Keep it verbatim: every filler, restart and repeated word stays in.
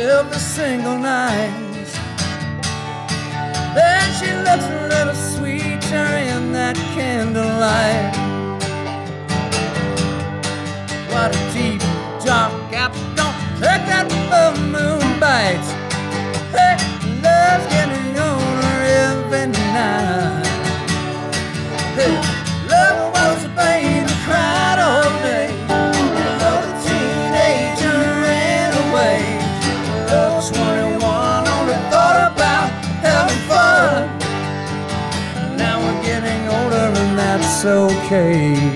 every single night. Then she looks a little sweeter in that candlelight. What a deep, dark apple, don't take that the moon bites. Hey, love's getting older every night. Hey, love was a baby, cried all day. Love a teenager ran away. Love was twenty-one, only thought about having fun. Now we're getting older and that's okay.